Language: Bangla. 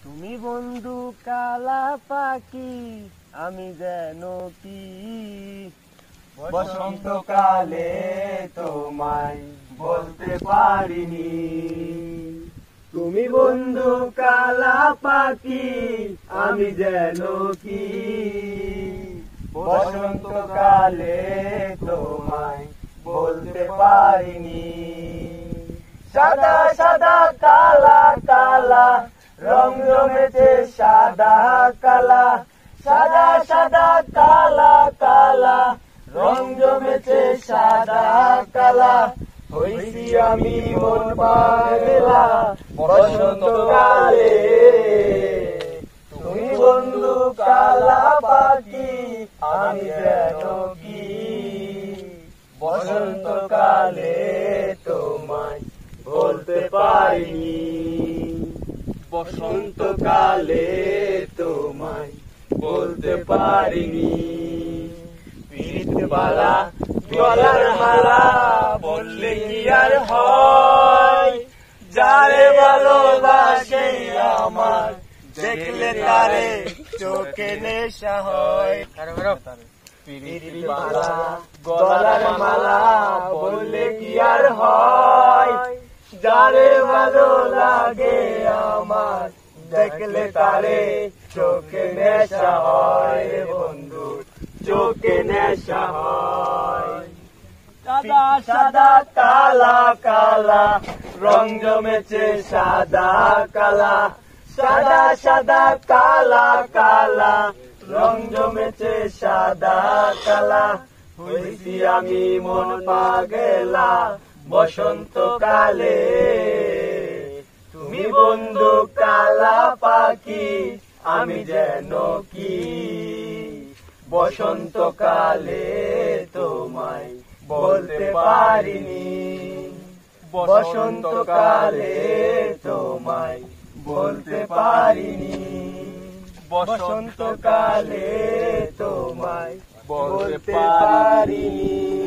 তুমি বন্ধু কালা পাখি, আমি যেন কি বসন্তকালে তোমায় বলতে পারিনি। তুমি বন্ধু কালা পাখি, আমি যেন কি বসন্তকালে তোমায় বলতে পারিনি। সাদা সাদা কালা কালা রং জমেছে সাদা কালা, সাদা সাদা কালা কালা রং জমেছে সাদা কালা। হইছি আমি মন পাগলা বসন্তকালে। তুমি বন্ধু কালা পাখি, আমি যেন কি বসন্তকালে তোমায় বলতে পারিনি। বসন্তকালে তোমায় বলতে পারিনি। পিরিতবালা গলার মালা বললে কি আর হয়, যারে ভালোবাসে আমার দেখলে তারে চোখে নেশা হয়। পিরিতবালা গলার মালা বললে কি আর হয়, যারে ভালো লাগে আমার দেখলে তারে চোখে নেশা হয়। বন্ধু চোখে নেশা হয়। সাদা সাদা কালা কালা রং জমেছে সাদা কালা, সাদা সাদা কালা কালা রং জমেছে সাদা কালা। হইছি আমি মন পাগলা বসন্তকালে। তুমি বন্ধু কালা পাখি, আমি যেন কি বসন্তকালে তোমায় বলতে পারিনি। বসন্তকালে তোমায় বলতে পারিনি। বসন্তকালে তোমায় বলতে পারিনি।